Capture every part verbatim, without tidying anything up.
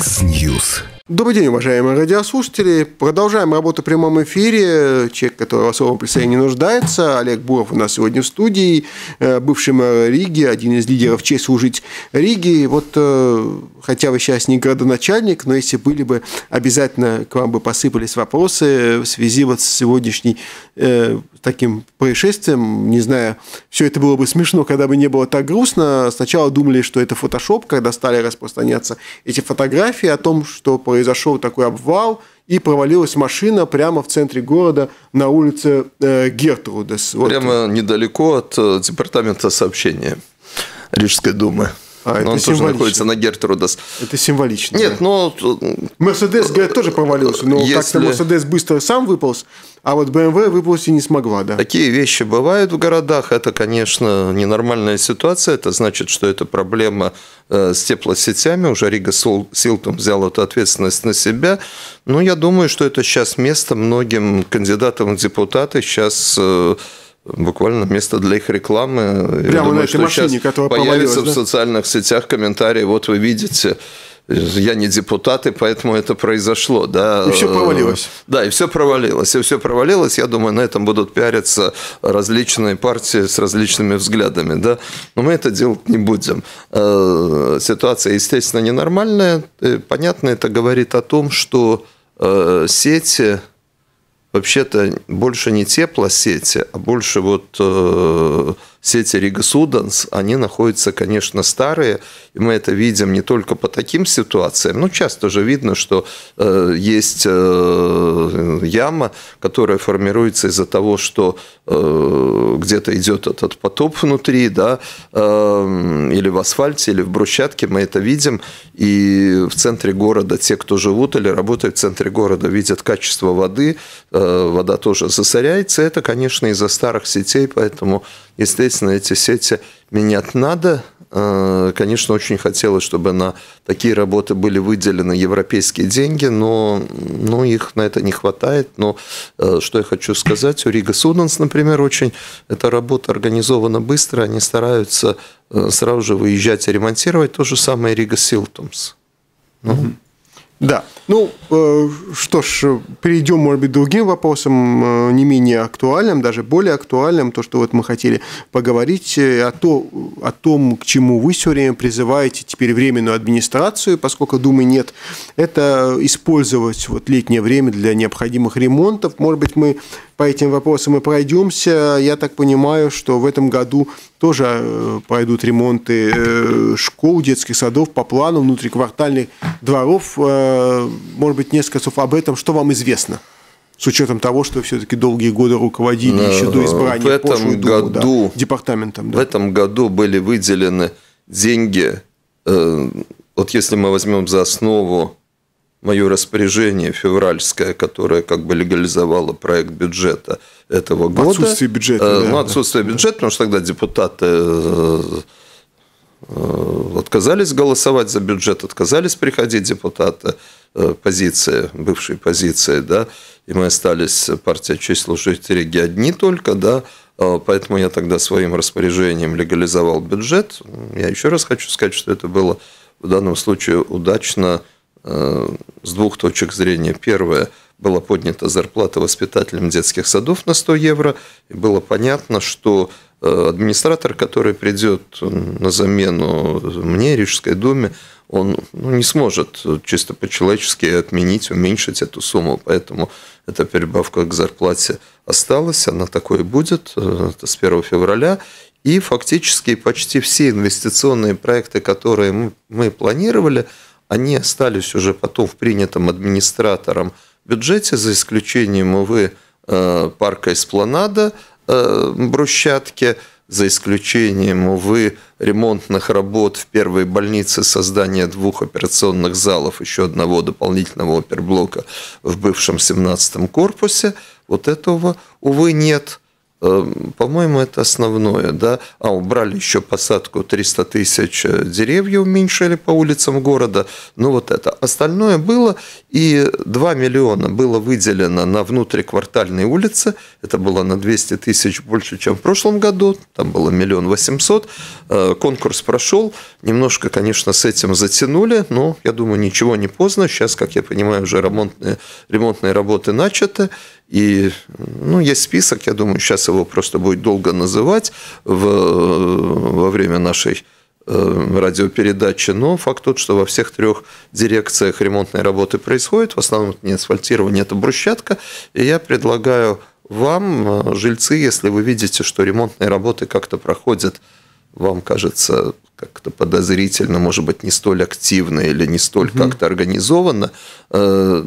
Яндекс.Ньюс. Добрый день, уважаемые радиослушатели. Продолжаем работу в прямом эфире. Человек, который в особом представлении не нуждается. Олег Буров у нас сегодня в студии. Бывший мэр Риги, один из лидеров «Честь служить Риге». Вот, хотя вы сейчас не градоначальник, но если были бы, обязательно к вам бы посыпались вопросы в связи вот с сегодняшней э, таким происшествием. Не знаю, все это было бы смешно, когда бы не было так грустно. Сначала думали, что это фотошоп, когда стали распространяться эти фотографии о том, что произошел такой обвал, и провалилась машина прямо в центре города на улице э, Гертрудес. Прямо вот. Недалеко от э, департамента сообщения Рижской думы. А, он тоже находится на Гертрудес. Это символично. Нет, да? но... Мерседес, говорят, тоже провалился, но Если... как-то Мерседес быстро сам выполз, а вот бэ эм вэ выползти не смогла, да. Такие вещи бывают в городах. Это, конечно, ненормальная ситуация. Это значит, что это проблема с теплосетями. Уже Рига Силтум взял эту ответственность на себя. Но я думаю, что это сейчас место многим кандидатам в депутаты. Сейчас... буквально место для их рекламы. Прямо думаю, на этой машине, которая появится да? в социальных сетях комментарии. Вот вы видите, я не депутат, и поэтому это произошло. Да. И все провалилось. Да, и все провалилось. И все провалилось. Я думаю, на этом будут пиариться различные партии с различными взглядами. Да. Но мы это делать не будем. Ситуация, естественно, ненормальная. Понятно, это говорит о том, что сети... Вообще-то больше не теплосети, а больше вот э, сети Рига Суденс, они находятся, конечно, старые, и мы это видим не только по таким ситуациям, но часто же видно, что э, есть э, яма, которая формируется из-за того, что э, где-то идет этот потоп внутри, да, э, или в асфальте, или в брусчатке, мы это видим, и в центре города те, кто живут или работают в центре города, видят качество воды, вода тоже засоряется. Это, конечно, из-за старых сетей, поэтому, естественно, эти сети менять надо. Конечно, очень хотелось, чтобы на такие работы были выделены европейские деньги, но ну, их на это не хватает. Но что я хочу сказать, у Рига Суденс, например, очень эта работа организована быстро, они стараются сразу же выезжать и ремонтировать. То же самое Рига Силтумс. Ну, mm-hmm. Да. Ну, э, что ж, перейдем, может быть, к другим вопросам, э, не менее актуальным, даже более актуальным, то, что вот мы хотели поговорить о, то, о том, к чему вы все время призываете теперь временную администрацию, поскольку Думы нет, это использовать вот летнее время для необходимых ремонтов. Может быть, мы по этим вопросам и пройдемся. Я так понимаю, что в этом году тоже пройдут ремонты школ, детских садов по плану, внутриквартальных дворов. Может быть, несколько слов об этом. Что вам известно? С учетом того, что все-таки долгие годы руководили еще до избрания в этом Думу, году, да, департаментом. Да. В этом году были выделены деньги. Вот если мы возьмем за основу мое распоряжение февральское, которое как бы легализовало проект бюджета этого года. Отсутствие бюджета. Ну, да, отсутствие да. бюджета, потому что тогда депутаты отказались голосовать за бюджет, отказались приходить депутаты, позиция, бывшей позиции, да, и мы остались, партия «Честь служить Риге» одни только, да, поэтому я тогда своим распоряжением легализовал бюджет. Я еще раз хочу сказать, что это было в данном случае удачно с двух точек зрения. Первое, была поднята зарплата воспитателям детских садов на сто евро, и было понятно, что администратор, который придет на замену мне, Рижской думе, он ну, не сможет чисто по-человечески отменить, уменьшить эту сумму, поэтому эта перебавка к зарплате осталась, она такой и будет, это с первого февраля, и фактически почти все инвестиционные проекты, которые мы, мы планировали, они остались уже потом в принятом администратором бюджете, за исключением, увы, парка Эспланада, брусчатки, за исключением, увы, ремонтных работ в первой больнице, создания двух операционных залов, еще одного дополнительного оперблока в бывшем семнадцатом корпусе. Вот этого, увы, нет. По-моему, это основное, да. А, убрали еще посадку триста тысяч деревьев, уменьшили по улицам города. Ну, вот это. Остальное было, и два миллиона было выделено на внутриквартальные улицы. Это было на двести тысяч больше, чем в прошлом году. Там было миллион восемьсот. Конкурс прошел. Немножко, конечно, с этим затянули, но, я думаю, ничего не поздно. Сейчас, как я понимаю, уже ремонтные, ремонтные работы начаты. И, ну, есть список, я думаю, сейчас его просто будет долго называть в, во время нашей э, радиопередачи, но факт тот, что во всех трех дирекциях ремонтные работы происходят, в основном это не асфальтирование, это брусчатка, и я предлагаю вам, жильцы, если вы видите, что ремонтные работы как-то проходят, вам кажется как-то подозрительно, может быть, не столь активно или не столь mm-hmm. как-то организованно, э,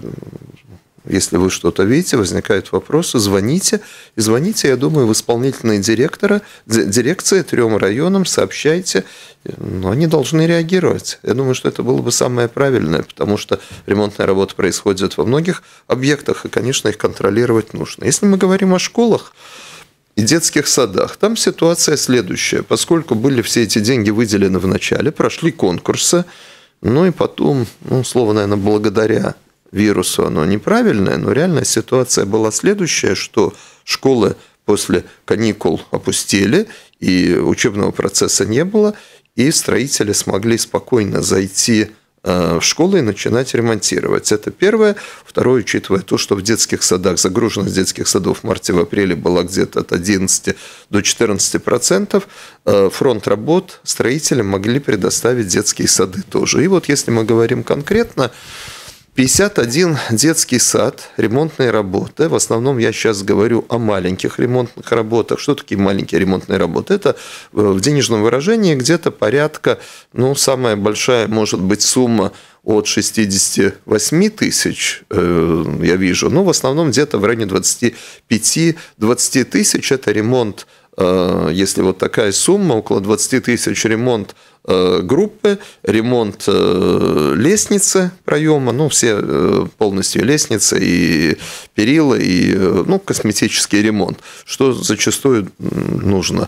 если вы что-то видите, возникают вопросы, звоните. И звоните, я думаю, в исполнительные директора, дирекции трем районам, сообщайте. Но они должны реагировать. Я думаю, что это было бы самое правильное, потому что ремонтная работа происходит во многих объектах, и, конечно, их контролировать нужно. Если мы говорим о школах и детских садах, там ситуация следующая. Поскольку были все эти деньги выделены в начале, прошли конкурсы, ну и потом, ну, слово, наверное, благодаря вирусу оно неправильное, но реальная ситуация была следующая, что школы после каникул опустели, и учебного процесса не было, и строители смогли спокойно зайти в школы и начинать ремонтировать. Это первое. Второе, учитывая то, что в детских садах, загруженность детских садов в марте, в апреле была где-то от одиннадцати до четырнадцати процентов, фронт работ строители могли предоставить детские сады тоже. И вот если мы говорим конкретно, пятьдесят один детский сад, ремонтные работы. В основном я сейчас говорю о маленьких ремонтных работах. Что такие маленькие ремонтные работы? Это в денежном выражении где-то порядка, ну, самая большая может быть сумма от шестидесяти восьми тысяч, э, я вижу. Но в основном где-то в районе двадцати пяти - двадцати тысяч. Это ремонт, э, если вот такая сумма, около двадцати тысяч ремонт группы, ремонт лестницы проема, ну, все полностью лестницы и перила, и, ну, косметический ремонт, что зачастую нужно.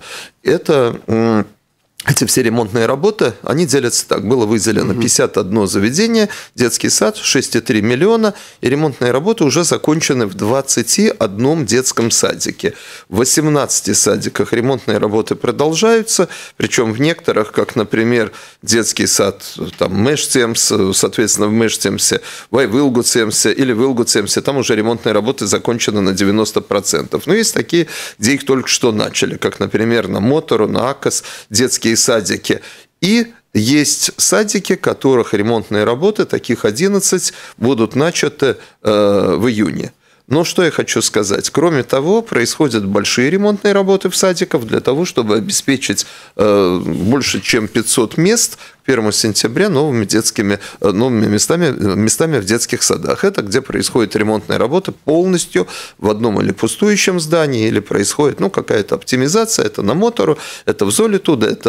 Это... Эти все ремонтные работы, они делятся так. Было выделено пятьдесят одно заведение, детский сад, шесть целых три десятых миллиона, и ремонтные работы уже закончены в двадцати одном детском садике. В восемнадцати садиках ремонтные работы продолжаются, причем в некоторых, как, например, детский сад там, Межтемс, соответственно, в Межтемсе, в Вилгуцемсе или в Вилгуцемсе, там уже ремонтные работы закончены на девяносто процентов. Но есть такие, где их только что начали, как, например, на Мотору, на Акос, детские садики. И есть садики, которых ремонтные работы, таких одиннадцать, будут начаты э, в июне. Но что я хочу сказать? Кроме того, происходят большие ремонтные работы в садиках для того, чтобы обеспечить э, больше, чем пятьсот мест к первому сентября новыми детскими новыми местами, местами в детских садах. Это где происходит ремонтная работа полностью в одном или пустующем здании, или происходит, ну, какая-то оптимизация. Это на Мотору, это в Золитуда, это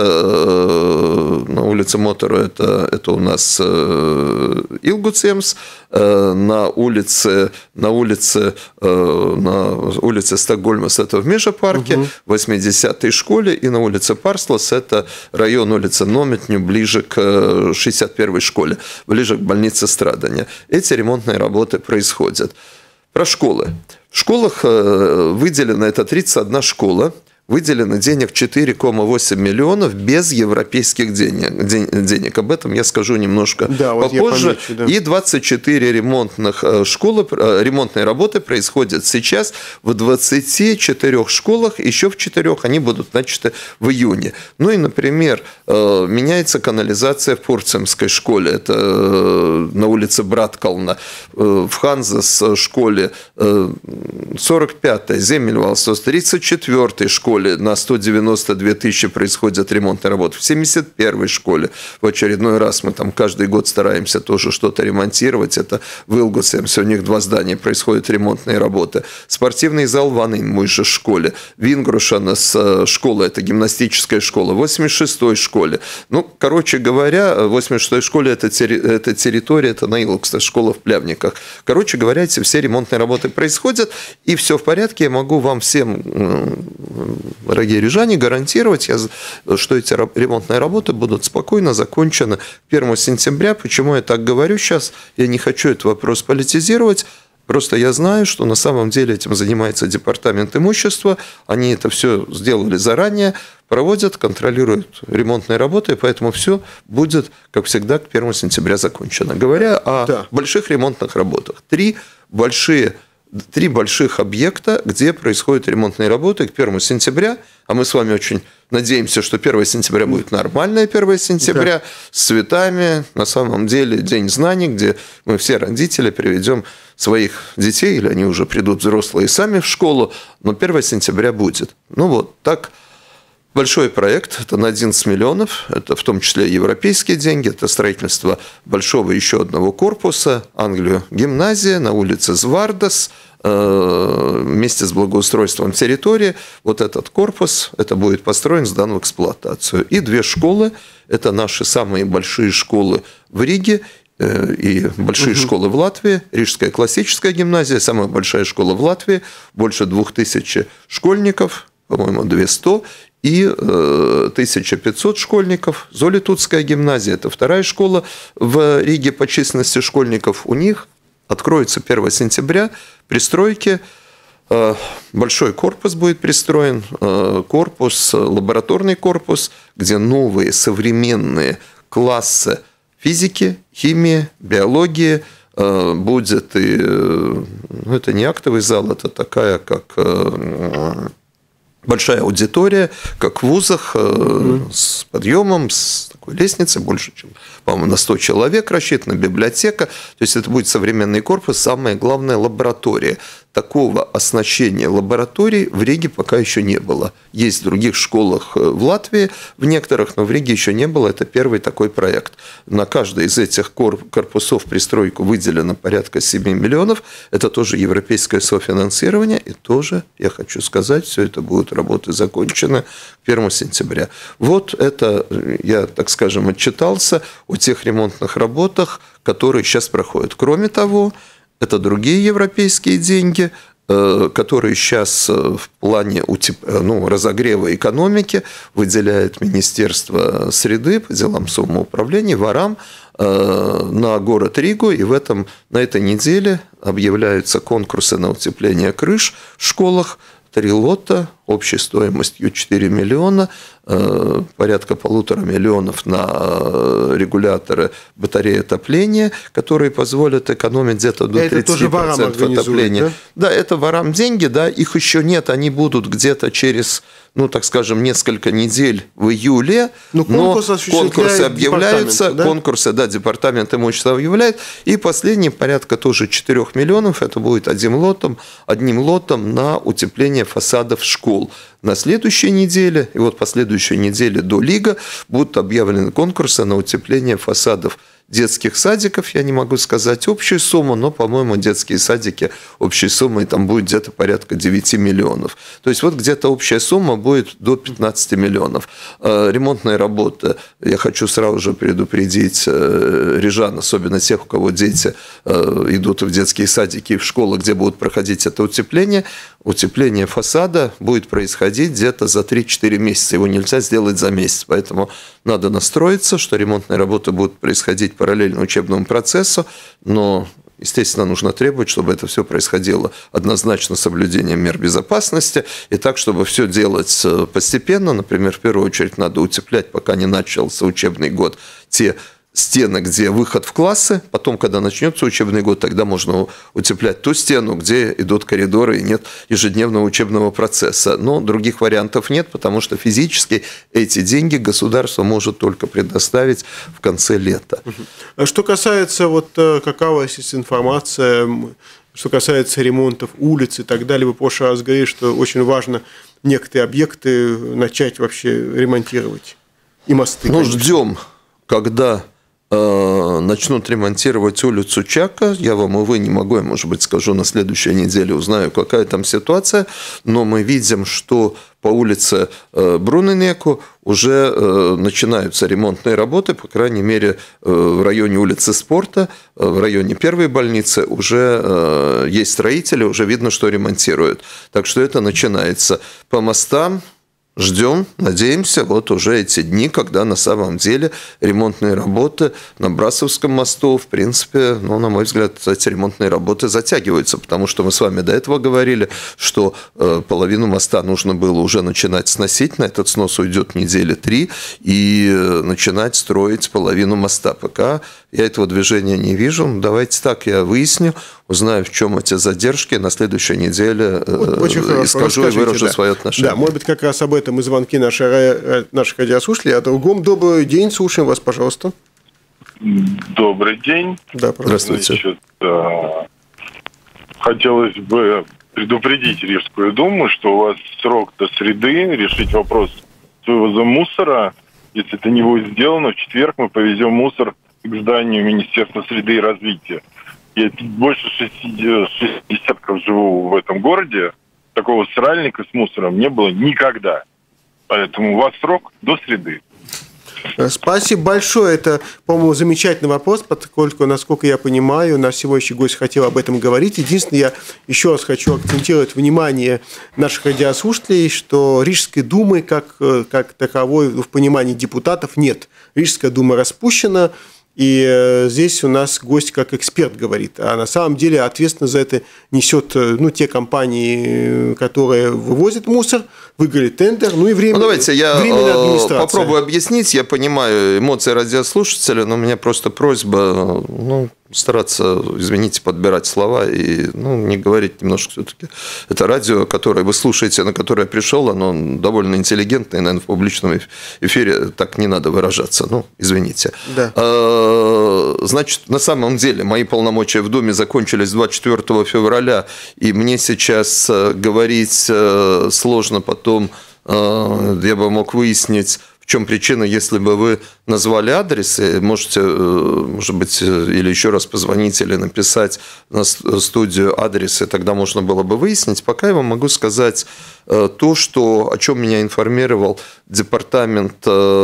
э, на улице Мотору, это, это у нас э, Илгуцемс, э, на улице, на улице, э, на улице Стокгольмас, это в Межапарке, угу. в восьмидесятой школе, и на улице Парслас, это район улицы Нометню, ближе к шестьдесят первой школе, ближе к больнице Страдания. Эти ремонтные работы происходят. Про школы. В школах выделено, это тридцать одна школа, выделено денег четыре целых восемь миллионов без европейских денег. денег. Об этом я скажу немножко да, вот попозже. Помечу, да. И двадцать четыре ремонтных школы, ремонтные работы происходят сейчас в двадцати четырёх школах, еще в четырёх они будут начаты в июне. Ну и, например, меняется канализация в Пурцемской школе, это на улице Браткална, в Ханзас школе, сорок пятой, Земельвалстос, тридцать четвёртой школе, школе на сто девяносто две тысячи происходят ремонтные работы. В семьдесят первой школе в очередной раз мы там каждый год стараемся тоже что-то ремонтировать. Это в Илгусемсе, у них два здания, происходят ремонтные работы. Спортивный зал в Анинмуй же школе. Вингрушана с школы, это гимнастическая школа. В восемьдесят шестой школе. Ну, короче говоря, в восемьдесят шестой школе это, это территория, это на Илгусе, школа в Плявниках. Короче говоря, эти все ремонтные работы происходят, и все в порядке. Я могу вам всем, дорогие рижане, гарантировать, что эти ремонтные работы будут спокойно закончены первого сентября. Почему я так говорю сейчас? Я не хочу этот вопрос политизировать. Просто я знаю, что на самом деле этим занимается департамент имущества. Они это все сделали заранее, проводят, контролируют ремонтные работы, и поэтому все будет, как всегда, к первого сентября закончено. Говоря о да. больших ремонтных работах. Три большие Три больших объекта, где происходят ремонтные работы к первого сентября, а мы с вами очень надеемся, что первого сентября будет нормальное первого сентября, да. с цветами, на самом деле День знаний, где мы все родители приведем своих детей, или они уже придут взрослые сами в школу, но первого сентября будет. Ну вот, так. Большой проект, это на одиннадцать миллионов, это в том числе европейские деньги, это строительство большого еще одного корпуса, Англию гимназия на улице Звардас, вместе с благоустройством территории. Вот этот корпус, это будет построен, сдан в эксплуатацию. И две школы, это наши самые большие школы в Риге, и большие угу. школы в Латвии, Рижская классическая гимназия, самая большая школа в Латвии, больше двух тысяч школьников, по-моему, двести, и тысяча пятьсот школьников. Золитутская гимназия – это вторая школа в Риге по численности школьников. У них откроется первого сентября пристройки. Большой корпус будет пристроен, корпус, лабораторный корпус, где новые современные классы физики, химии, биологии. Будет и… Ну, это не актовый зал, это такая, как… большая аудитория, как в вузах, mm-hmm. с подъемом, с такой лестницей, больше, чем, по-моему, на сто человек рассчитана, библиотека. То есть это будет современный корпус, самое главное – лаборатория. Такого оснащения лабораторий в Риге пока еще не было. Есть в других школах в Латвии, в некоторых, но в Риге еще не было. Это первый такой проект. На каждый из этих корпусов пристройку выделено порядка семь миллионов. Это тоже европейское софинансирование. И тоже, я хочу сказать, все это будут работы закончены к первого сентября. Вот это, я, так скажем, отчитался о тех ремонтных работах, которые сейчас проходят. Кроме того, это другие европейские деньги, которые сейчас в плане ну, разогрева экономики выделяет Министерство среды по делам самоуправления, ВАРАМ, на город Ригу. И в этом, на этой неделе объявляются конкурсы на утепление крыш в школах. Три лота, общей стоимостью четыре миллиона, порядка полутора миллионов на регуляторы батареи отопления, которые позволят экономить где-то до тридцати процентов отопления. Да? Да, это ВАРАМ деньги, да, их еще нет, они будут где-то через, ну, так скажем, несколько недель в июле, но, но конкурсы объявляются, да? конкурсы, да, департамент имущества объявляет, и последний порядка тоже четырёх миллионов, это будет одним лотом, одним лотом на утепление фасадов школ. На следующей неделе, и вот по следующей неделе до Лига, будут объявлены конкурсы на утепление фасадов детских садиков. Я не могу сказать общую сумму, но, по-моему, детские садики общей суммой там будет где-то порядка девяти миллионов. То есть вот где-то общая сумма будет до пятнадцати миллионов. Ремонтные работы, я хочу сразу же предупредить рижан, особенно тех, у кого дети идут в детские садики и в школы, где будут проходить это утепление. Утепление фасада будет происходить где-то за три-четыре месяца. Его нельзя сделать за месяц. Поэтому надо настроиться, что ремонтные работы будут происходить параллельно учебному процессу, но, естественно, нужно требовать, чтобы это все происходило однозначно с соблюдением мер безопасности, и так, чтобы все делать постепенно. Например, в первую очередь надо утеплять, пока не начался учебный год, те стены, где выход в классы, потом, когда начнется учебный год, тогда можно утеплять ту стену, где идут коридоры и нет ежедневного учебного процесса. Но других вариантов нет, потому что физически эти деньги государство может только предоставить в конце лета. Что касается, вот какова есть информация, что касается ремонтов улиц и так далее. Вы в прошлый раз говорили, что очень важно некоторые объекты начать вообще ремонтировать. И мосты. Ну, конечно. ждем, когда э, начнут ремонтировать улицу Чака. Я вам, увы, не могу, я, может быть, скажу на следующей неделе, узнаю, какая там ситуация. Но мы видим, что по улице э, Бруненеку уже э, начинаются ремонтные работы, по крайней мере, э, в районе улицы Спорта, э, в районе первой больницы уже э, есть строители, уже видно, что ремонтируют. Так что это начинается. По мостам ждем, надеемся, вот уже эти дни, когда на самом деле ремонтные работы на Брасовском мосту, в принципе, ну, на мой взгляд, эти ремонтные работы затягиваются, потому что мы с вами до этого говорили, что э, половину моста нужно было уже начинать сносить, на этот снос уйдет недели три, и э, начинать строить половину моста. Пока я этого движения не вижу, давайте так, я выясню, узнаю, в чем эти задержки, на следующей неделе э, Очень и скажу, и выражу да. свое отношение. Да, может быть, как раз об этом и звонки наших, наших радиослушателей. О другом. Добрый день, слушаем вас, пожалуйста. Добрый день. Да, здравствуйте. Значит, хотелось бы предупредить Рижскую думу, что у вас срок до среды решить вопрос с вывозом мусора. Если это не будет сделано, в четверг мы повезем мусор к зданию Министерства среды и развития. Я больше шести десятков живу в этом городе. Такого сральника с мусором не было никогда. Поэтому у вас срок до среды. Спасибо большое. Это, по-моему, замечательный вопрос, поскольку, насколько я понимаю, наш сегодняшний гость хотел об этом говорить. Единственное, я еще раз хочу акцентировать внимание наших радиослушателей, что Рижской думы как, как таковой в понимании депутатов нет. Рижская дума распущена, и здесь у нас гость как эксперт говорит, а на самом деле ответственность за это несет, ну, те компании, которые вывозят мусор, выиграли тендер, ну и время, ну, давайте я временная администрация. Попробую объяснить. Я понимаю эмоции радиослушателя, но у меня просто просьба, ну, стараться, извините, подбирать слова и, ну, не говорить немножко все-таки. Это радио, которое вы слушаете, на которое я пришел, оно довольно интеллигентное, наверное, в публичном эфире так не надо выражаться. Ну, извините. Да. Значит, на самом деле мои полномочия в Думе закончились двадцать четвёртого февраля, и мне сейчас говорить сложно потом, я бы мог выяснить, в чем причина, если бы вы назвали адрес, можете, может быть, или еще раз позвонить, или написать на студию адрес, и тогда можно было бы выяснить. Пока я вам могу сказать то, что, о чем меня информировал департамент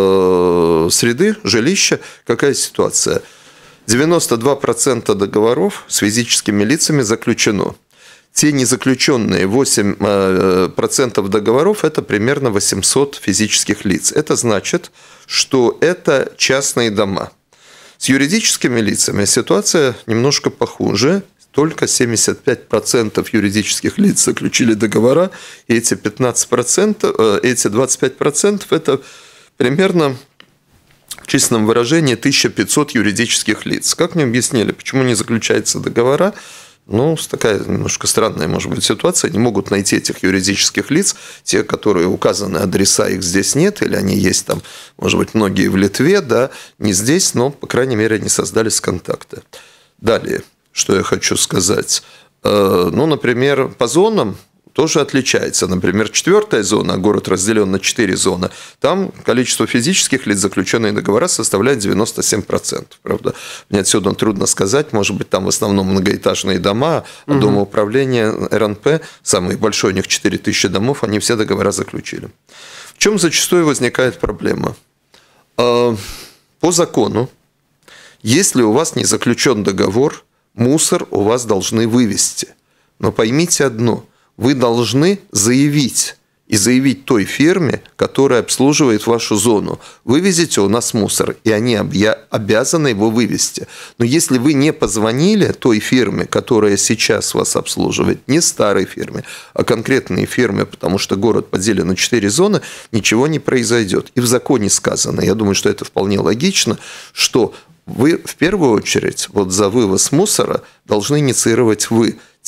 среды, жилища, какая ситуация. девяносто два процента договоров с физическими лицами заключено. Те незаключенные восемь процентов договоров – это примерно восемьсот физических лиц. Это значит, что это частные дома. С юридическими лицами ситуация немножко похуже. Только семьдесят пять процентов юридических лиц заключили договора, и эти, пятнадцать процентов, эти двадцать пять процентов – это примерно, в численном выражении, тысяча пятьсот юридических лиц. Как мне объяснили, почему не заключаются договора? Ну, такая немножко странная, может быть, ситуация. Не могут найти этих юридических лиц, те, которые указаны, адреса их здесь нет, или они есть там, может быть, многие в Литве, да, не здесь, но, по крайней мере, они создались контакты. Далее, что я хочу сказать. Ну, например, по зонам тоже отличается. Например, четвертая зона, город разделен на четыре зоны, там количество физических лиц, заключенные договора, составляет девяносто семь процентов. Правда, мне отсюда трудно сказать, может быть, там в основном многоэтажные дома, а угу. Дома управления эр эн пэ, самый большой у них четыре тысячи домов, они все договора заключили. В чем зачастую возникает проблема? По закону, если у вас не заключен договор, мусор у вас должны вывести. Но поймите одно – вы должны заявить, и заявить той фирме, которая обслуживает вашу зону. Вывезите у нас мусор, и они обязаны его вывести. Но если вы не позвонили той фирме, которая сейчас вас обслуживает, не старой фирме, а конкретной фирме, потому что город поделен на четыре зоны, ничего не произойдет. И в законе сказано, я думаю, что это вполне логично, что вы в первую очередь вот за вывоз мусора должны инициировать вы.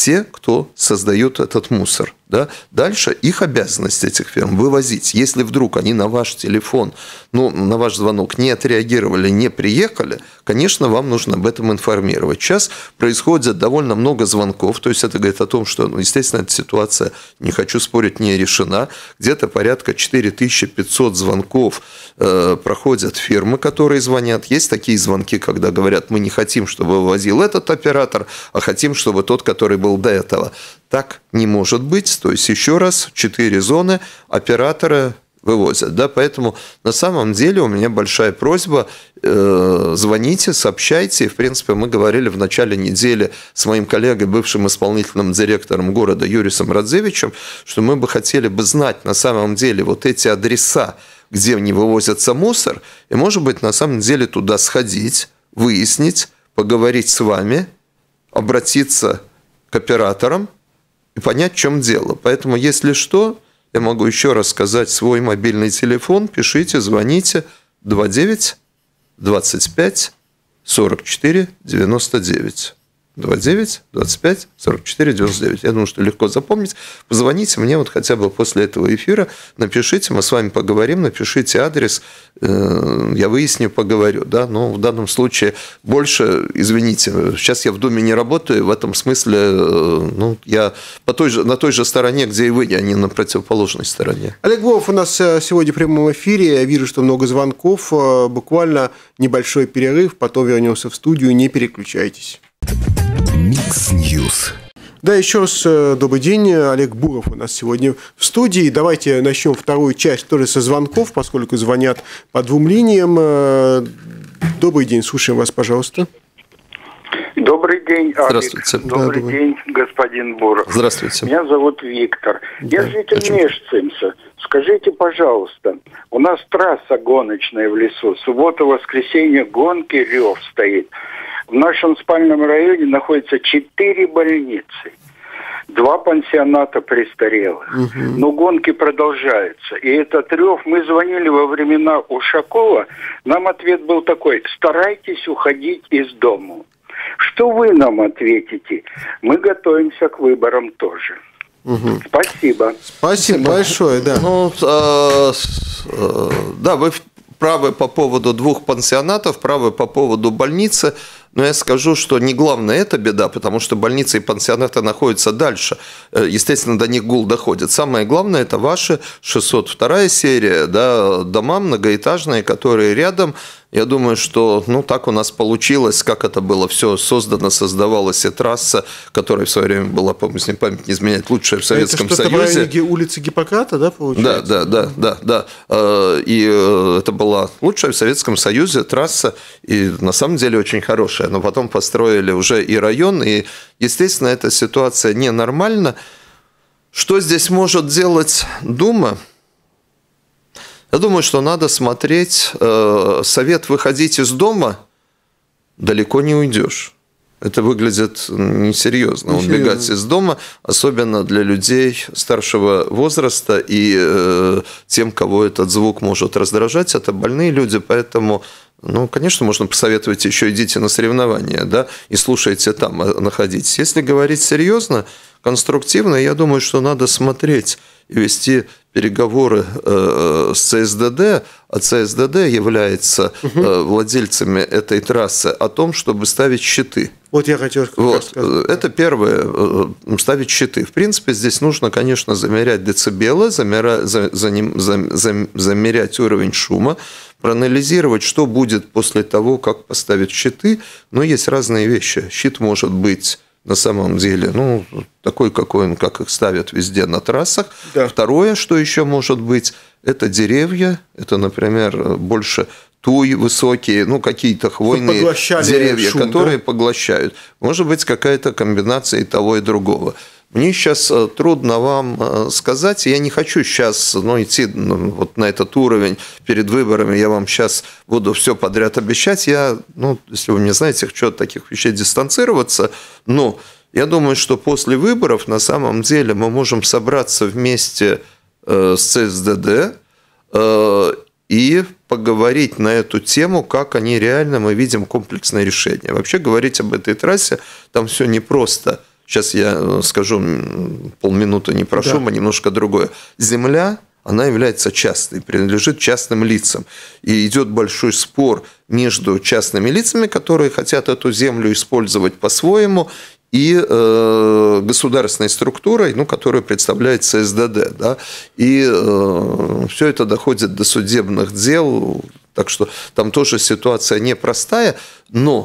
те, кто создает этот мусор. Да? Дальше их обязанность этих фирм вывозить. Если вдруг они на ваш телефон, ну, на ваш звонок не отреагировали, не приехали, конечно, вам нужно об этом информировать. Сейчас происходит довольно много звонков, то есть это говорит о том, что, ну, естественно, эта ситуация, не хочу спорить, не решена. Где-то порядка четыре тысячи пятьсот звонков э, проходят фирмы, которые звонят. Есть такие звонки, когда говорят, мы не хотим, чтобы вывозил этот оператор, а хотим, чтобы тот, который был до этого. Так не может быть. То есть, еще раз, четыре зоны операторы вывозят. Да? Поэтому на самом деле у меня большая просьба. Э, звоните, сообщайте. И, в принципе, мы говорили в начале недели с моим коллегой, бывшим исполнительным директором города Юрисом Радзевичем, что мы бы хотели бы знать на самом деле вот эти адреса, где не вывозится мусор, и, может быть, на самом деле туда сходить, выяснить, поговорить с вами, обратиться к операторам и понять, в чем дело. Поэтому, если что, я могу еще раз сказать свой мобильный телефон. Пишите, звоните два девять двадцать пять сорок четыре девяносто девять. два девять двадцать пять сорок четыре девяносто девять. Я думаю, что легко запомнить. Позвоните мне вот хотя бы после этого эфира, напишите, мы с вами поговорим, напишите адрес, я выясню, поговорю. Да? Но в данном случае больше, извините, сейчас я в Думе не работаю, в этом смысле, ну, я по той же, на той же стороне, где и вы, а не на противоположной стороне. Олег Бобов у нас сегодня в прямом эфире. Я вижу, что много звонков. Буквально небольшой перерыв, потом вернемся в студию. Не переключайтесь. Микс-Ньюс. Да, еще раз добрый день. Олег Буров у нас сегодня в студии. Давайте начнем вторую часть тоже со звонков, поскольку звонят по двум линиям. Добрый день, слушаем вас, пожалуйста. Добрый день, Олег. Здравствуйте. Добрый да, день, господин Буров. Здравствуйте. Меня зовут Виктор. Да. Я житель Мешцимса. Скажите, пожалуйста, у нас трасса гоночная в лесу. Суббота-воскресенье гонки, рев стоит. В нашем спальном районе находится четыре больницы, два пансионата престарелых. Угу. Но гонки продолжаются. И этот рев, мы звонили во времена Ушакова, нам ответ был такой: старайтесь уходить из дому. Что вы нам ответите? Мы готовимся к выборам тоже. Угу. Спасибо. Спасибо большое, да. Ну, э, э, да, вы правы по поводу двух пансионатов, правы по поводу больницы. Но я скажу, что не главное эта беда, потому что больницы и пансионаты находятся дальше. Естественно, до них гул доходит. Самое главное – это ваши шестьсот вторая серия, да, дома многоэтажные, которые рядом. Я думаю, что, ну, так у нас получилось, как это было все создано, создавалась и трасса, которая в свое время была, по-моему, если память не изменяет, лучшая в Советском это Союзе. Это в районе улицы Гиппократа, да, получается? Да, да, да, да, да. И это была лучшая в Советском Союзе трасса, и на самом деле очень хорошая. Но потом построили уже и район, и, естественно, эта ситуация ненормальна. Что здесь может делать Дума? Я думаю, что надо смотреть. Совет выходить из дома далеко не уйдешь. Это выглядит несерьезно. Убегать из дома, особенно для людей старшего возраста и э, тем, кого этот звук может раздражать, это больные люди, поэтому, ну, конечно, можно посоветовать еще идите на соревнования, да, и слушайте там, находитесь. Если говорить серьезно, конструктивно, я думаю, что надо смотреть и вести переговоры э, с ЦСДД, а ЦСДД является э, владельцами этой трассы, о том, чтобы ставить щиты. Вот я хотел вот. сказать. Это первое, ставить щиты. В принципе, здесь нужно, конечно, замерять децибелы, замерять, за, за, за, за, замерять уровень шума, проанализировать, что будет после того, как поставить щиты. Но есть разные вещи. Щит может быть на самом деле, ну, такой, какой он, как их ставят везде на трассах. Да. Второе, что еще может быть, это деревья, это, например, больше туи высокие, ну, какие-то хвойные деревья, шум, которые да? поглощают. Может быть, какая-то комбинация и того, и другого. Мне сейчас трудно вам сказать, я не хочу сейчас ну, идти вот на этот уровень перед выборами, я вам сейчас буду все подряд обещать, я, ну, если вы не знаете, хочу от таких вещей дистанцироваться, но я думаю, что после выборов на самом деле мы можем собраться вместе с ЦСДД и поговорить на эту тему, как они реально, мы видим комплексное решение. Вообще говорить об этой трассе, там все непросто. сейчас я скажу, полминуты не прошу, да. а немножко другое. Земля, она является частной, принадлежит частным лицам. И идет большой спор между частными лицами, которые хотят эту землю использовать по-своему, и э, государственной структурой, ну, которую представляет Цэ Эс Дэ Дэ. Да? И э, все это доходит до судебных дел, так что там тоже ситуация непростая, но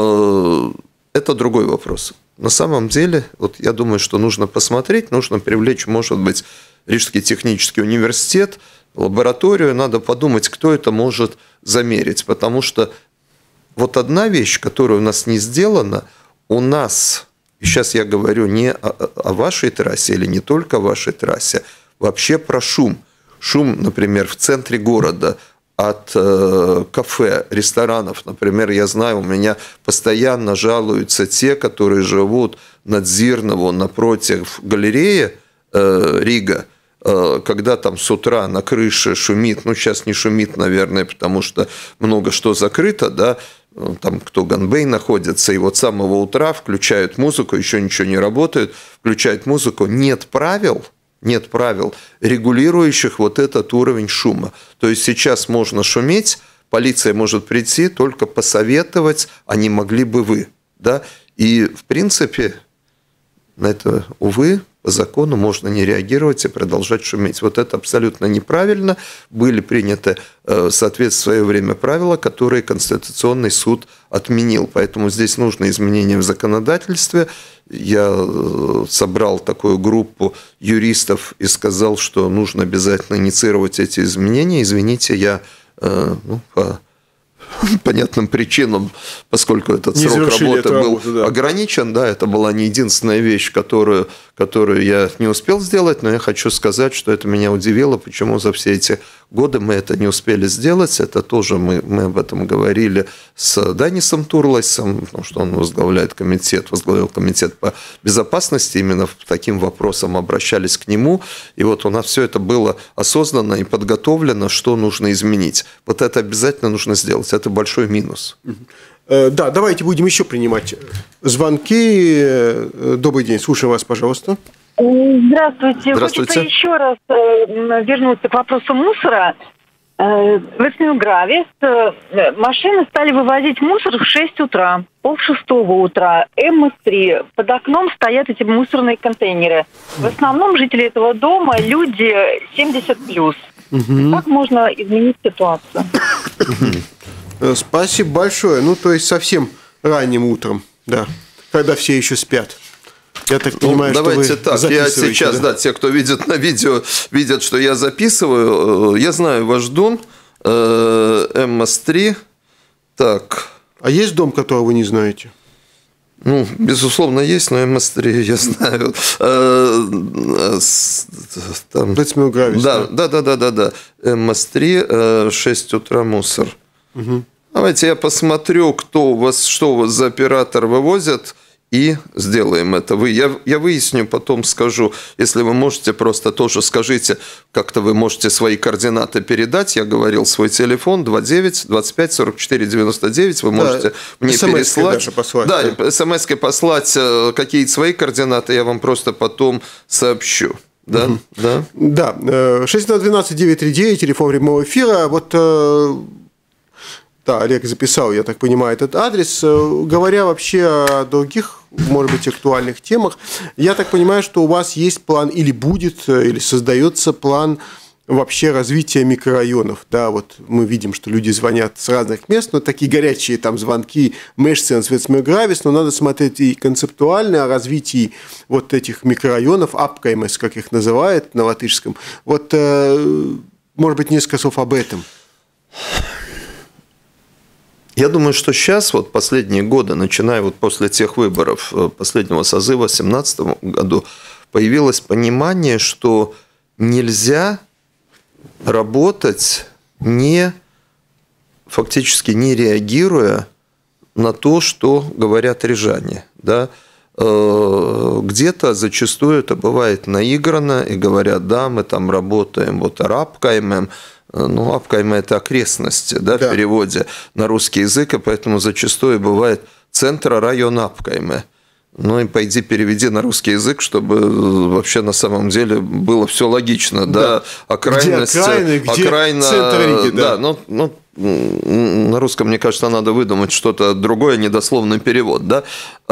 э, это другой вопрос. На самом деле, вот я думаю, что нужно посмотреть, нужно привлечь, может быть, Рижский технический университет, лабораторию, надо подумать, кто это может замерить, потому что вот одна вещь, которая у нас не сделана, у нас... И сейчас я говорю не о, о вашей трассе или не только о вашей трассе, вообще про шум. Шум, например, в центре города от э, кафе, ресторанов. Например, я знаю, у меня постоянно жалуются те, которые живут на Дзирново напротив галереи э, Рига, э, когда там с утра на крыше шумит, ну сейчас не шумит, наверное, потому что много что закрыто, да, там кто Ганбей находится, и вот с самого утра включают музыку, еще ничего не работает, включают музыку, нет правил, нет правил, регулирующих вот этот уровень шума. То есть сейчас можно шуметь, полиция может прийти, только посоветовать, а не могли бы вы. Да? И в принципе на это, увы, по закону можно не реагировать и продолжать шуметь. Вот это абсолютно неправильно. Были приняты в соответствии в свое время правила, которые Конституционный суд отменил. Поэтому здесь нужно изменения в законодательстве. Я собрал такую группу юристов и сказал, что нужно обязательно инициировать эти изменения. Извините, я ну, по понятным причинам, поскольку этот не срок работы был работу, да. ограничен, да, это была не единственная вещь, которую, которую я не успел сделать, но я хочу сказать, что это меня удивило, почему за все эти годы мы это не успели сделать. Это тоже мы, мы об этом говорили с Данисом Турлайсом, потому что он возглавляет комитет, возглавил комитет по безопасности, именно к таким вопросам обращались к нему, и вот у нас все это было осознанно и подготовлено, что нужно изменить. Вот это обязательно нужно сделать. Это большой минус. Да, давайте будем еще принимать звонки. Добрый день, слушаем вас, пожалуйста. Здравствуйте. Здравствуйте. Хочется еще раз вернуться к вопросу мусора. В Эсмилгравис машины стали вывозить мусор в шесть утра, полшестого утра. Эм эс три. Под окном стоят эти мусорные контейнеры. В основном жители этого дома люди семьдесят плюс. Угу. Как можно изменить ситуацию? Спасибо большое. Ну, то есть совсем ранним утром, да, когда все еще спят. Я так понимаю, ну, давайте что вы так. Я сейчас, да? да, те, кто видит на видео, видят, что я записываю. Я знаю ваш дом, эм эс три. Так. А есть дом, которого вы не знаете? Ну, безусловно, есть, но эм эс три я знаю. Там... Да, да, да, да, да, да. эм эс три, шесть утра мусор. Угу. Давайте я посмотрю, кто у вас, что у вас за оператор вывозят, и сделаем это. Вы, я, я выясню, потом скажу. Если вы можете, просто тоже скажите, как-то вы можете свои координаты передать. Я говорил свой телефон два девять двадцать пять сорок четыре девяносто девять. Вы можете да, мне переслать. Послать, да, да. смс-кой послать какие-то свои координаты, я вам просто потом сообщу. Да, угу. да. Да, шесть ноль один два девять три девять, телефон прямого эфира. Вот... Да, Олег записал, я так понимаю, этот адрес. Говоря вообще о других, может быть, актуальных темах, я так понимаю, что у вас есть план или будет, или создается план вообще развития микрорайонов. Да, вот мы видим, что люди звонят с разных мест, но такие горячие там звонки Мешсенс, Вецмилгравис, но надо смотреть и концептуально о развитии вот этих микрорайонов, апкаймес, как их называют на латышском. Вот, может быть, несколько слов об этом. Я думаю, что сейчас, вот последние годы, начиная вот после тех выборов последнего созыва в две тысячи семнадцатом году, появилось понимание, что нельзя работать, не, фактически не реагируя на то, что говорят рижане. Да? Где-то зачастую это бывает наигранно, и говорят, да, мы там работаем вот арабкаймем. Ну, апкайма – это окрестности, да, да. в переводе на русский язык, и поэтому зачастую бывает центр района апкайма. Ну и пойди переведи на русский язык, чтобы вообще на самом деле было все логично, да, да. Окраинность, где окраины, где окраина, центр Риги, да. да, ну, ну, на русском, мне кажется, надо выдумать что-то другое, недословный перевод, да.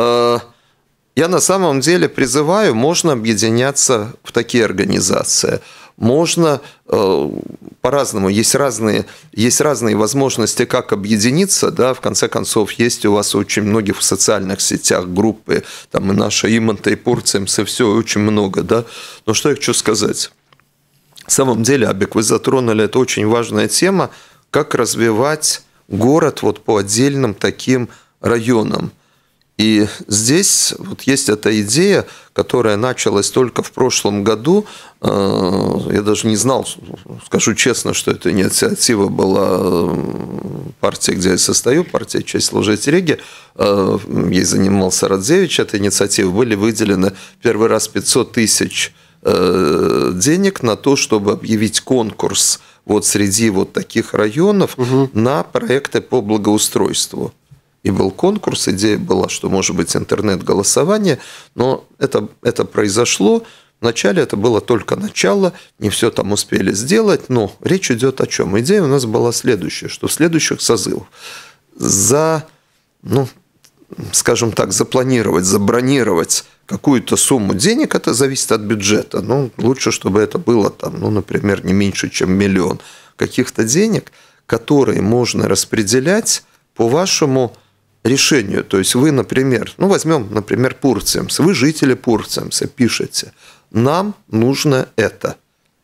Я на самом деле призываю, можно объединяться в такие организации. Можно э, по-разному, есть разные, есть разные возможности, как объединиться, да, в конце концов, есть у вас очень многих в социальных сетях группы, там и наша Иманта, и Пурцемс, и все, очень много, да, но что я хочу сказать, на самом деле, Абик, вы затронули, это очень важная тема, как развивать город вот по отдельным таким районам. И здесь вот есть эта идея, которая началась только в прошлом году. Я даже не знал, скажу честно, что эта инициатива была партии, где я состою, партия «Честь служить Риге». Ей занимался Радзевич. Этой инициативой были выделены первый раз пятьсот тысяч денег на то, чтобы объявить конкурс вот среди вот таких районов угу. на проекты по благоустройству. И был конкурс, идея была, что может быть интернет-голосование, но это, это произошло. Вначале это было только начало, не все там успели сделать, но речь идет о чем? Идея у нас была следующая, что в следующих созывах за, ну, скажем так, запланировать, забронировать какую-то сумму денег, это зависит от бюджета. Ну, лучше, чтобы это было, там, ну, например, не меньше, чем миллион каких-то денег, которые можно распределять по вашему решению. То есть вы, например, ну возьмем, например, Пурцемс, вы жители Пурцемса, пишете, нам нужно это.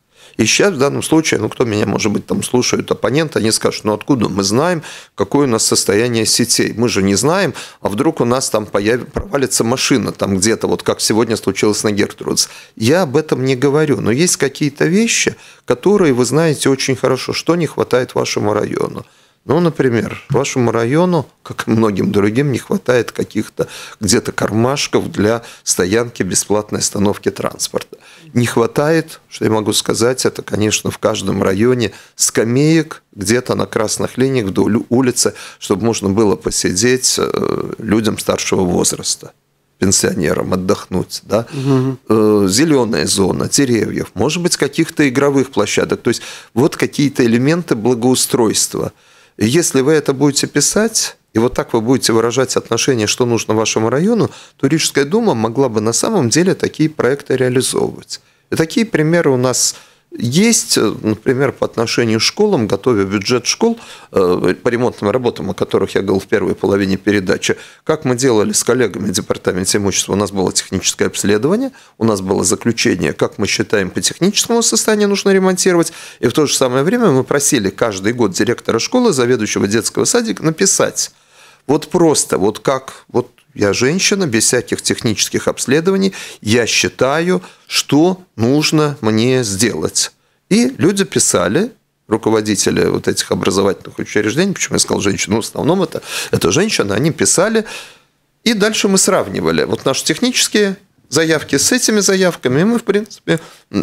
И сейчас в данном случае, ну кто меня, может быть, там слушают, оппоненты, они скажут, ну откуда мы знаем, какое у нас состояние сетей? Мы же не знаем, а вдруг у нас там появится, провалится машина там где-то, вот как сегодня случилось на Гертрудс. Я об этом не говорю, но есть какие-то вещи, которые вы знаете очень хорошо, что не хватает вашему району. Ну, например, вашему району, как и многим другим, не хватает каких-то где-то кармашков для стоянки бесплатной остановки транспорта. Не хватает, что я могу сказать, это, конечно, в каждом районе скамеек где-то на красных линиях вдоль улицы, чтобы можно было посидеть людям старшего возраста, пенсионерам, отдохнуть. Да? Угу. Зеленая зона, деревьев, может быть, каких-то игровых площадок. То есть вот какие-то элементы благоустройства. Если вы это будете писать, и вот так вы будете выражать отношение, что нужно вашему району, то Рижская дума могла бы на самом деле такие проекты реализовывать. И такие примеры у нас есть, например, по отношению к школам, готовя бюджет школ по ремонтным работам, о которых я говорил в первой половине передачи, как мы делали с коллегами в департаменте имущества, у нас было техническое обследование, у нас было заключение, как мы считаем, по техническому состоянию нужно ремонтировать, и в то же самое время мы просили каждый год директора школы, заведующего детского садика написать вот просто, вот как, вот я женщина, без всяких технических обследований, я считаю, что нужно мне сделать. И люди писали, руководители вот этих образовательных учреждений, почему я сказал женщина, ну, в основном это, это женщины, они писали, и дальше мы сравнивали вот наши технические заявки с этими заявками, и мы, в принципе,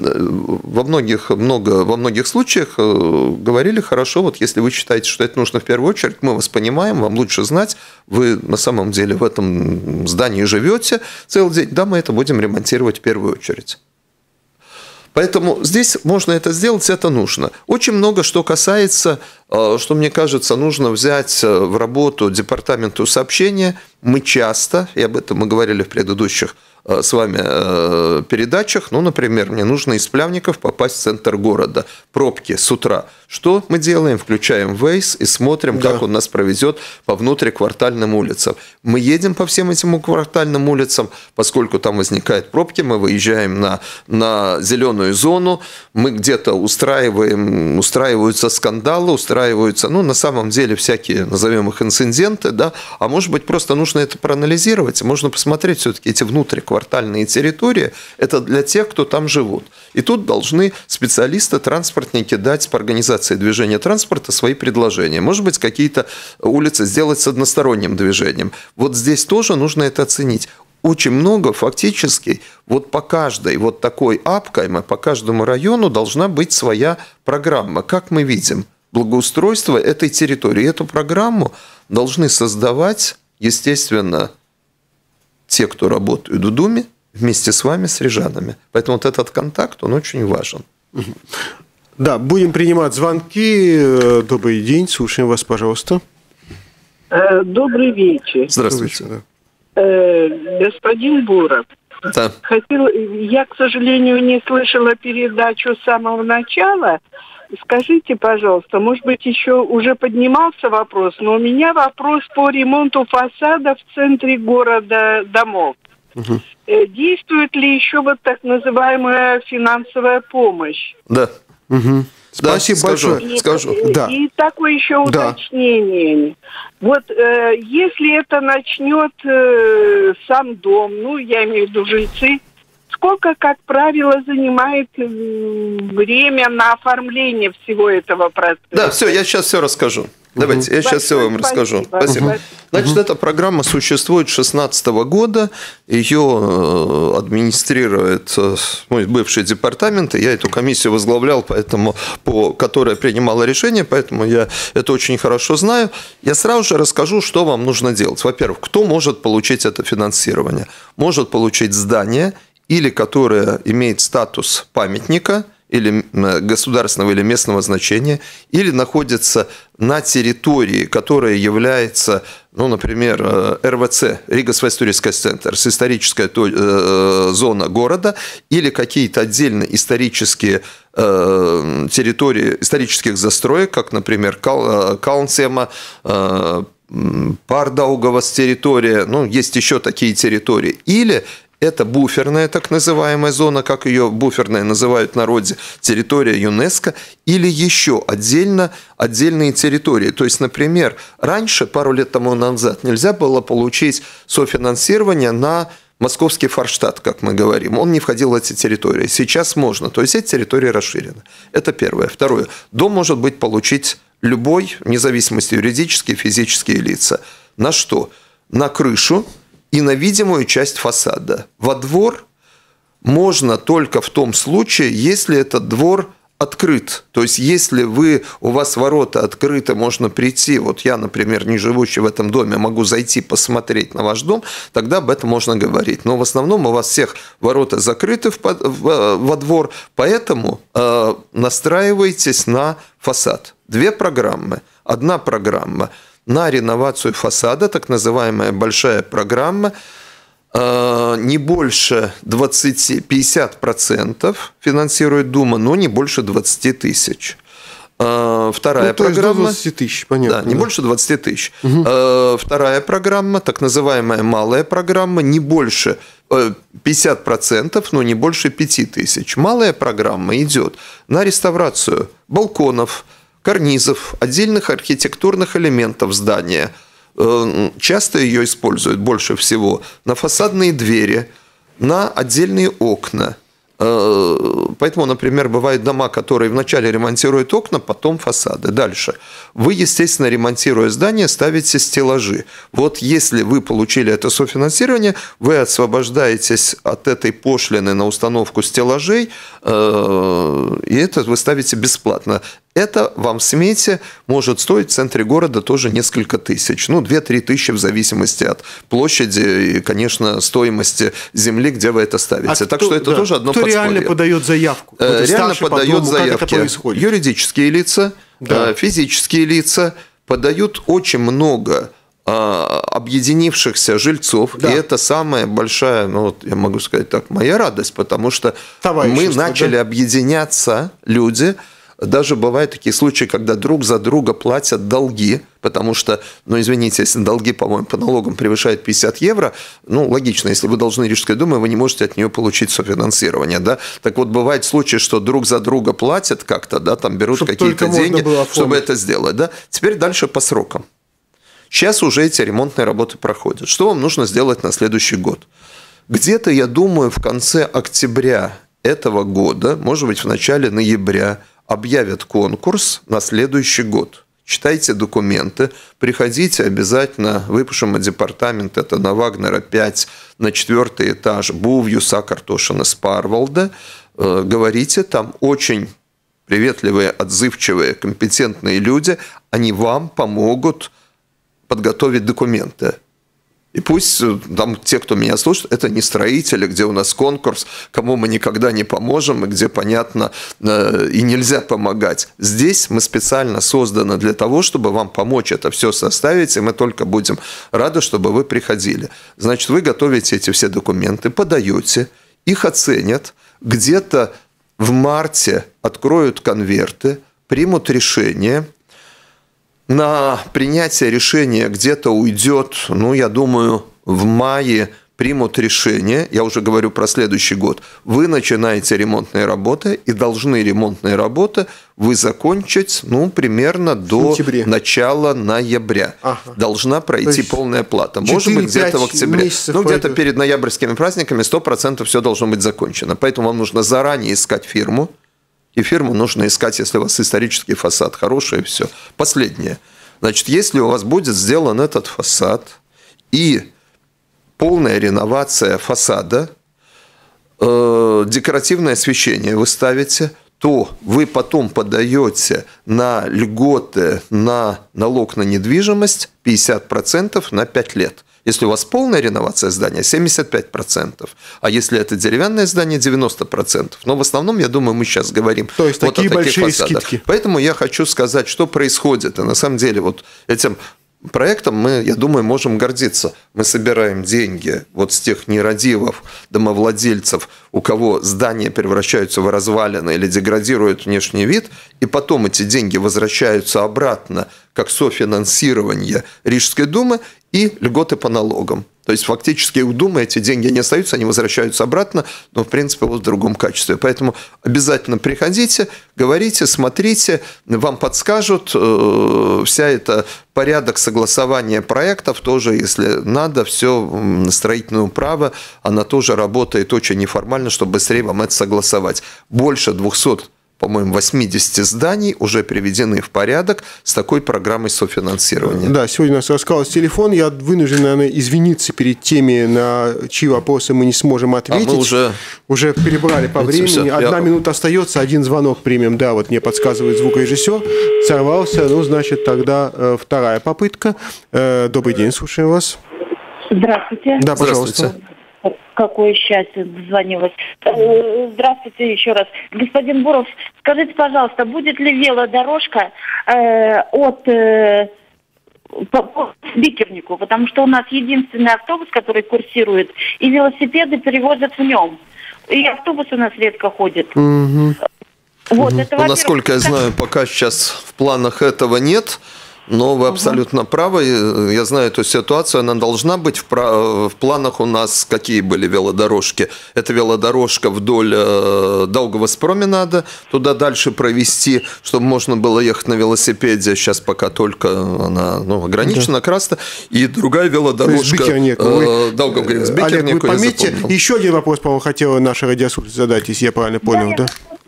во многих, много, во многих случаях говорили, хорошо, вот если вы считаете, что это нужно в первую очередь, мы вас понимаем, вам лучше знать, вы на самом деле в этом здании живете целый день, да, мы это будем ремонтировать в первую очередь. Поэтому здесь можно это сделать, это нужно. Очень много что касается, что, мне кажется, нужно взять в работу департаменту сообщения. Мы часто, и об этом мы говорили в предыдущих с вами передачах, ну, например, мне нужно из Плявников попасть в центр города, пробки с утра. Что мы делаем? Включаем Waze и смотрим, да. как он нас проведет по внутриквартальным улицам. Мы едем по всем этим квартальным улицам, поскольку там возникают пробки, мы выезжаем на, на зеленую зону, мы где-то устраиваем, устраиваются скандалы, устраиваются, ну, на самом деле, всякие, назовем их, инциденты, да, а может быть, просто нужно это проанализировать, можно посмотреть все-таки эти внутриквартальные территории, это для тех, кто там живут. И тут должны специалисты, транспортники дать по организации движения транспорта свои предложения. Может быть, какие-то улицы сделать с односторонним движением. Вот здесь тоже нужно это оценить. Очень много фактически вот по каждой вот такой апкайме, по каждому району должна быть своя программа. Как мы видим, благоустройство этой территории. Эту программу должны создавать, естественно, те, кто работают в Думе, вместе с вами, с рижанами. Поэтому вот этот контакт, он очень важен. Да, будем принимать звонки. Добрый день, слушаем вас, пожалуйста. Добрый вечер. Здравствуйте. Господин Буров. Да. Хотел, я, к сожалению, не слышала передачу с самого начала. Скажите, пожалуйста, может быть, еще уже поднимался вопрос, но у меня вопрос по ремонту фасадов в центре города домов. Угу. Действует ли еще вот так называемая финансовая помощь? Да. Угу. Спасибо да, скажу, большое. И, скажу. И, да. и такое еще да. уточнение. Вот э, если это начнет э, сам дом, ну, я имею в виду жильцы, сколько, как правило, занимает э, время на оформление всего этого процесса? Да, все, я сейчас все расскажу. Давайте, угу. я сейчас все вам расскажу. Спасибо. Спасибо. Значит, угу. эта программа существует с две тысячи шестнадцатого года. Ее администрирует мой бывший департамент. И я эту комиссию возглавлял, поэтому, по, которая принимала решение, поэтому я это очень хорошо знаю. Я сразу же расскажу, что вам нужно делать. Во-первых, кто может получить это финансирование? Может получить здание, или которое имеет статус памятника, или государственного или местного значения, или находится на территории, которая является, ну, например, эр вэ цэ, Рига Свайстурийский центр, историческая зона города, или какие-то отдельные исторические территории исторических застроек, как, например, Калнсема, Пардаугавас территория, ну, есть еще такие территории, или это буферная так называемая зона, как ее буферная называют в народе, территория ЮНЕСКО, или еще отдельно, отдельные территории. То есть, например, раньше, пару лет тому назад, нельзя было получить софинансирование на Московский Форштадт, как мы говорим. Он не входил в эти территории. Сейчас можно. То есть, эти территории расширены. Это первое. Второе. Дом может быть получить любой, вне зависимости юридические, физические лица. На что? На крышу и на видимую часть фасада. Во двор можно только в том случае, если этот двор открыт. То есть, если вы, у вас ворота открыты, можно прийти, вот я, например, не живущий в этом доме, могу зайти посмотреть на ваш дом, тогда об этом можно говорить. Но в основном у вас всех ворота закрыты в, в, во двор, поэтому э, настраивайтесь на фасад. Две программы. Одна программа на реновацию фасада, так называемая большая программа, не больше двадцать-пятьдесят процентов финансирует Дума, но не больше двадцати тысяч. Вторая ну, программа... двадцать тысяч, понятно. Да, не да. больше двадцати тысяч. Угу. Вторая программа, так называемая малая программа, не больше пятьдесят процентов, но не больше пяти тысяч. Малая программа идет на реставрацию балконов, карнизов, отдельных архитектурных элементов здания. Часто ее используют больше всего на фасадные двери, на отдельные окна. Поэтому, например, бывают дома, которые вначале ремонтируют окна, потом фасады. Дальше. Вы, естественно, ремонтируя здание, ставите стеллажи. Вот если вы получили это софинансирование, вы освобождаетесь от этой пошлины на установку стеллажей, и это вы ставите бесплатно. Это вам в смете может стоить в центре города тоже несколько тысяч. Ну, две-три тысячи в зависимости от площади и, конечно, стоимости земли, где вы это ставите. А так кто, что это да. тоже одно кто подспорье. Реально подает заявку? Э, реально подает по дому, заявки. Юридические лица, да. физические лица подают очень много объединившихся жильцов, да. и это самая большая, ну, вот я могу сказать так, моя радость, потому что мы начали да? объединяться, люди. Даже бывают такие случаи, когда друг за друга платят долги, потому что, ну, извините, если долги, по-моему, по налогам превышают пятьдесят евро, ну, логично, если вы должны Рижской думе, вы не можете от нее получить софинансирование, да. Так вот, бывают случаи, что друг за друга платят как-то, да, там берут чтобы какие-то деньги, чтобы это сделать, да. Теперь дальше по срокам. Сейчас уже эти ремонтные работы проходят. Что вам нужно сделать на следующий год? Где-то, я думаю, в конце октября этого года, может быть, в начале ноября, объявят конкурс на следующий год. Читайте документы, приходите обязательно, выпишем департамент, это на Вагнера пять, на четвертый этаж, Бувью, Сакартошина, Спарвалда. Говорите, там очень приветливые, отзывчивые, компетентные люди, они вам помогут подготовить документы. И пусть там те, кто меня слушает, это не строители, где у нас конкурс, кому мы никогда не поможем, и где, понятно, и нельзя помогать. Здесь мы специально созданы для того, чтобы вам помочь это все составить, и мы только будем рады, чтобы вы приходили. Значит, вы готовите эти все документы, подаете, их оценят, где-то в марте откроют конверты, примут решение. На принятие решения где-то уйдет, ну, я думаю, в мае примут решение, я уже говорю про следующий год, вы начинаете ремонтные работы, и должны ремонтные работы вы закончить, ну, примерно до начала ноября. Ага. Должна пройти полная плата. Может быть, где-то в октябре. Ну, где-то перед ноябрьскими праздниками сто процентов все должно быть закончено. Поэтому вам нужно заранее искать фирму. И фирму нужно искать, если у вас исторический фасад хороший, и все. Последнее. Значит, если у вас будет сделан этот фасад и полная реновация фасада, э, декоративное освещение вы ставите, то вы потом подаете на льготы на налог на недвижимость пятьдесят процентов на пять лет. Если у вас полная реновация здания, семьдесят пять процентов. А если это деревянное здание, девяносто процентов. Но в основном, я думаю, мы сейчас говорим То есть вот такие о таких большие фасадах. скидки. Поэтому я хочу сказать, что происходит. И на самом деле вот этим проектом мы, я думаю, можем гордиться. Мы собираем деньги вот с тех нерадивых домовладельцев, у кого здания превращаются в развалины или деградируют внешний вид, и потом эти деньги возвращаются обратно как софинансирование Рижской думы и льготы по налогам. То есть, фактически у Думы эти деньги не остаются, они возвращаются обратно, но, в принципе, вот в другом качестве. Поэтому обязательно приходите, говорите, смотрите, вам подскажут. Вся эта порядок согласования проектов тоже, если надо, все строительное право, она тоже работает очень неформально, чтобы быстрее вам это согласовать. Больше двухсот, по-моему, восемьдесят зданий уже приведены в порядок с такой программой софинансирования. Да, сегодня у нас раскалывался телефон. Я вынужден, наверное, извиниться перед теми, на чьи вопросы мы не сможем ответить. А мы уже... уже перебрали по времени. Все. Одна Я... минута остается, один звонок примем. Да, вот мне подсказывает звукорежиссер. Сорвался. Ну, значит, тогда э, вторая попытка. Э, добрый день, слушаем вас. Здравствуйте. Да, пожалуйста. Здравствуйте. Какое счастье, дозвонилась. Здравствуйте еще раз. Господин Буров, скажите, пожалуйста, будет ли велодорожка э, от э, по, по Бикернику? Потому что у нас единственный автобус, который курсирует, и велосипеды перевозят в нем. И автобус у нас редко ходит. Угу. Вот, угу. это, ну, насколько я знаю, пока сейчас в планах этого нет. Но вы абсолютно угу. правы. Я знаю эту ситуацию. Она должна быть. В, в планах у нас какие были велодорожки? Это велодорожка вдоль э, Даугавас-променада. Туда дальше провести, чтобы можно было ехать на велосипеде. Сейчас пока только она ну, ограничена, да. Красно. И другая велодорожка э, Даугавгринс-Бикерник. Олег, вы пометьте. Еще один вопрос, по-моему, хотела наша радиослушатель задать, если я правильно понял. Да,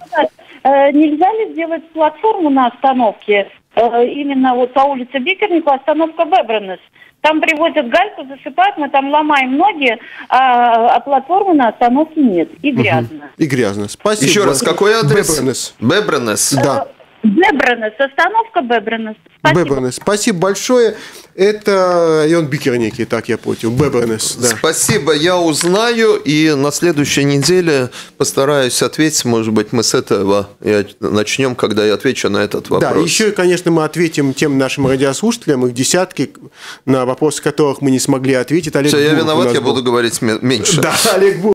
да? Нельзя ли сделать платформу на остановке? Именно вот по улице Бикернику остановка Бебренес. Там привозят гальку, засыпают, мы там ломаем ноги, а, а платформы на остановке нет. И грязно. Угу. И грязно. Спасибо. Еще раз, какой адрес? Бебренес. Бебренес. Да. Бебренес, остановка Бебренес. Бебренес. Спасибо большое. Это район Бикерники, так я понял. Бебренес. Да. Спасибо, я узнаю, и на следующей неделе постараюсь ответить. Может быть, мы с этого и начнем, когда я отвечу на этот вопрос. Да, еще, конечно, мы ответим тем нашим радиослушателям, их десятки, на вопросы которых мы не смогли ответить. Олег Все, я Буров виноват, я был. буду говорить меньше. Да, Олег Буров.